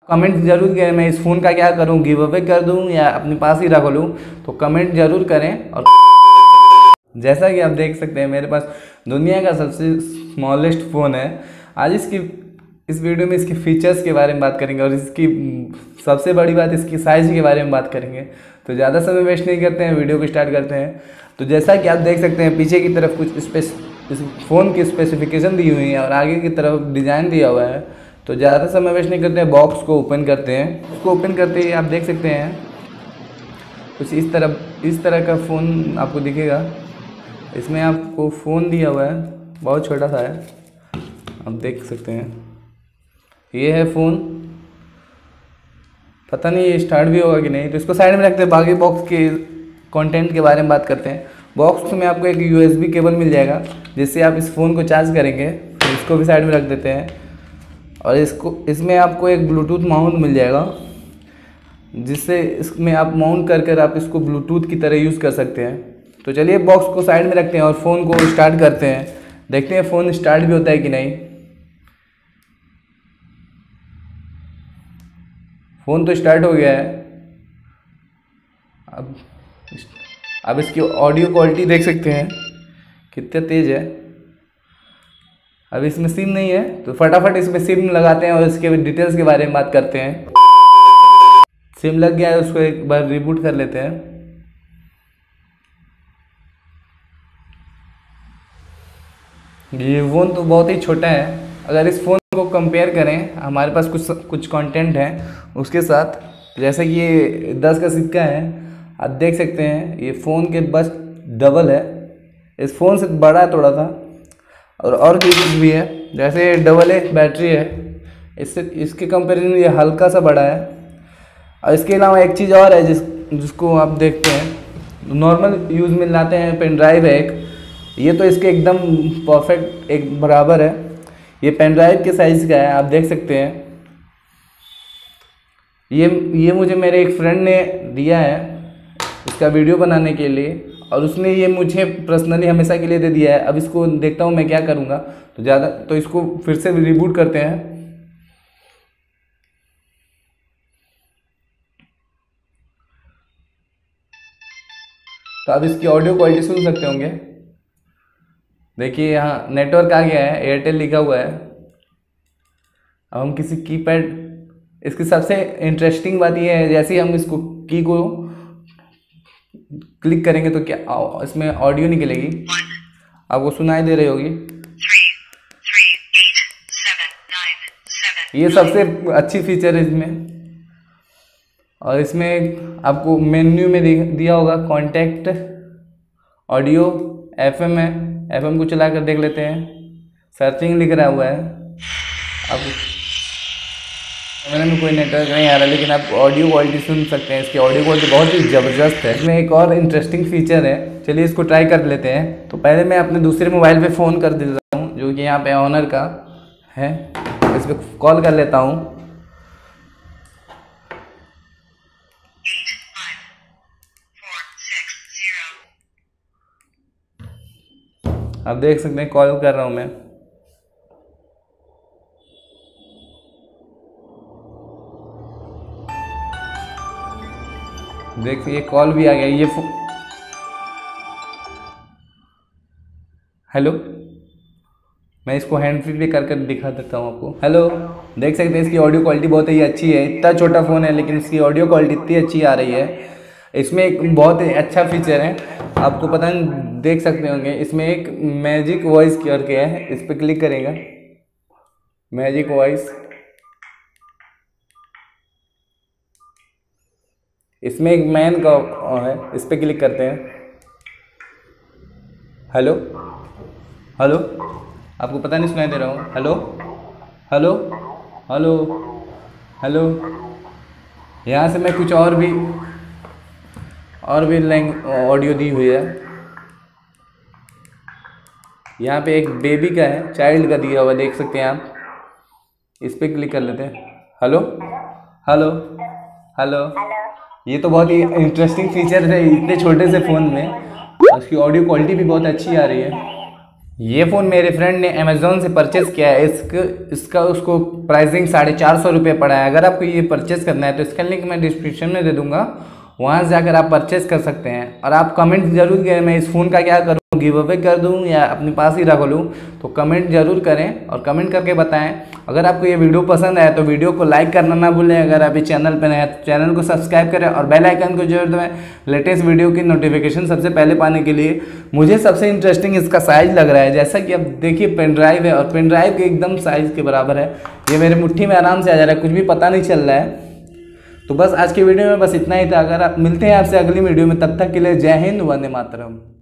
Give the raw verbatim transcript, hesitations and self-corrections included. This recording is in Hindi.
कमेंट जरूर करें मैं इस फ़ोन का क्या करूं, गिव अवे कर दूं या अपने पास ही रख लूं, तो कमेंट जरूर करें। और जैसा कि आप देख सकते हैं मेरे पास दुनिया का सबसे स्मॉलेस्ट फ़ोन है। आज इसकी इस वीडियो में इसके फीचर्स के बारे में बात करेंगे और इसकी सबसे बड़ी बात इसकी साइज़ के बारे में बात करेंगे। तो ज़्यादा समय वेस्ट नहीं करते हैं, वीडियो को स्टार्ट करते हैं। तो जैसा कि आप देख सकते हैं पीछे की तरफ कुछ स्पेस इस फ़ोन की स्पेसिफिकेशन दी हुई है और आगे की तरफ डिज़ाइन दिया हुआ है। तो ज़्यादा समय वेस्ट नहीं करते हैं, बॉक्स को ओपन करते हैं। उसको ओपन करते ही आप देख सकते हैं कुछ इस तरह इस तरह का फ़ोन आपको दिखेगा। इसमें आपको फ़ोन दिया हुआ है, बहुत छोटा सा है, आप देख सकते हैं। ये है फ़ोन, पता नहीं ये स्टार्ट भी होगा कि नहीं, तो इसको साइड में रखते हैं। बाकी बॉक्स के कंटेंट के बारे में बात करते हैं। बॉक्स में आपको एक यूएसबी केबल मिल जाएगा जिससे आप इस फ़ोन को चार्ज करेंगे, तो इसको भी साइड में रख देते हैं। और इसको इसमें आपको एक ब्लूटूथ माउंट मिल जाएगा जिससे इसमें आप माउंट कर कर आप इसको ब्लूटूथ की तरह यूज़ कर सकते हैं। तो चलिए बॉक्स को साइड में रखते हैं और फ़ोन को स्टार्ट करते हैं, देखते हैं फ़ोन स्टार्ट भी होता है कि नहीं। फ़ोन तो स्टार्ट हो गया है। अब अब इसकी ऑडियो क्वालिटी देख सकते हैं कितना तेज़ है। अब इसमें सिम नहीं है तो फटाफट इसमें सिम लगाते हैं और इसके डिटेल्स के बारे में बात करते हैं। सिम लग गया है, उसको एक बार रिबूट कर लेते हैं। ये फ़ोन तो बहुत ही छोटा है। अगर इस फ़ोन को कंपेयर करें हमारे पास कुछ कुछ कंटेंट है उसके साथ, जैसे कि ये दस का सिक्का है, आप देख सकते हैं ये फ़ोन के बस डबल है। इस फ़ोन से बड़ा है थोड़ा सा, और और भी कुछ भी है, जैसे डबल ए बैटरी है, इससे इसके कंपेरिजन ये हल्का सा बड़ा है। और इसके अलावा एक चीज़ और है जिस जिसको आप देखते हैं नॉर्मल यूज़ में लाते हैं, पेन ड्राइव है एक। ये तो इसके एकदम परफेक्ट एक बराबर है, ये पेन ड्राइव के साइज़ का है, आप देख सकते हैं। ये ये मुझे मेरे एक फ्रेंड ने दिया है इसका वीडियो बनाने के लिए, और उसने ये मुझे पर्सनली हमेशा के लिए दे दिया है। अब इसको देखता हूँ मैं क्या करूँगा, तो ज़्यादा तो इसको फिर से रिबूट करते हैं। तो अब इसकी ऑडियो क्वालिटी सुन सकते होंगे। देखिए यहाँ नेटवर्क आ गया है, एयरटेल लिखा हुआ है। अब हम किसी कीपैड, इसकी सबसे इंटरेस्टिंग बात यह है जैसे ही हम इसको की को क्लिक करेंगे तो क्या इसमें ऑडियो निकलेगी, आपको सुनाई दे रही होगी। ये सबसे अच्छी फीचर है इसमें। और इसमें आपको मेन्यू में दिया होगा कॉन्टैक्ट, ऑडियो, एफएम है, एफएम को चला कर देख लेते हैं। सर्चिंग लिख रहा हुआ है, अब कैमरे में कोई नेटवर्क नहीं आ रहा, लेकिन आप ऑडियो क्वालिटी सुन सकते हैं। इसकी ऑडियो क्वालिटी बहुत ही ज़बरदस्त है। इसमें एक और इंटरेस्टिंग फीचर है, चलिए इसको ट्राई कर लेते हैं। तो पहले मैं अपने दूसरे मोबाइल पे फ़ोन कर देता हूँ जो कि यहाँ पे ऑनर का है, इस पर कॉल कर लेता हूँ। आप देख सकते हैं कॉल कर रहा हूँ मैं। देखिए कॉल भी आ गया। ये हेलो, मैं इसको हैंड फ्री पे कर कर दिखा देता हूँ आपको। हेलो, देख सकते हैं इसकी ऑडियो क्वालिटी बहुत ही अच्छी है। इतना छोटा फ़ोन है लेकिन इसकी ऑडियो क्वालिटी इतनी अच्छी आ रही है। इसमें एक बहुत ही अच्छा फीचर है, आपको पता नहीं, देख सकते होंगे। इसमें एक मैजिक वॉइस करके है, इस पर क्लिक करेगा, मैजिक वॉइस। इसमें एक मैन का है, इस पर क्लिक करते हैं। हेलो हेलो, आपको पता नहीं सुनाई दे रहा हूँ। Hello hello hello hello. यहाँ से मैं कुछ और भी और भी लैंग ऑडियो दी हुई है। यहाँ पे एक बेबी का है, चाइल्ड का दिया हुआ, देख सकते हैं आप। इस पर क्लिक कर लेते हैं। Hello hello hello. ये तो बहुत ही इंटरेस्टिंग फीचर है इतने छोटे से फ़ोन में, और इसकी ऑडियो क्वालिटी भी बहुत अच्छी आ रही है। ये फ़ोन मेरे फ्रेंड ने अमेज़ोन से परचेज़ किया है। इसका इसका उसको प्राइसिंग साढ़े चार सौ रुपये पड़ा है। अगर आपको ये परचेज़ करना है तो इसका लिंक मैं डिस्क्रिप्शन में दे दूंगा, वहाँ से जाकर आप परचेज़ कर सकते हैं। और आप कमेंट जरूर करें मैं इस फ़ोन का क्या करूँ, गिव अवे कर दूँ या अपने पास ही रख लूँ, तो कमेंट जरूर करें और कमेंट करके बताएं। अगर आपको ये वीडियो पसंद आए तो वीडियो को लाइक करना ना भूलें। अगर आप इस चैनल पर नए हैं तो चैनल को सब्सक्राइब करें और बेल आइकन को जरूर दबाएं लेटेस्ट वीडियो की नोटिफिकेशन सबसे पहले पाने के लिए। मुझे सबसे इंटरेस्टिंग इसका साइज़ लग रहा है, जैसा कि आप देखिए पेन ड्राइव है और पेन ड्राइव के एकदम साइज़ के बराबर है। ये मेरे मुट्ठी में आराम से आ जा रहा है, कुछ भी पता नहीं चल रहा है। तो बस आज की वीडियो में बस इतना ही था। अगर आप मिलते हैं आपसे अगली वीडियो में, तब तक के लिए जय हिंद, वंदे मातरम।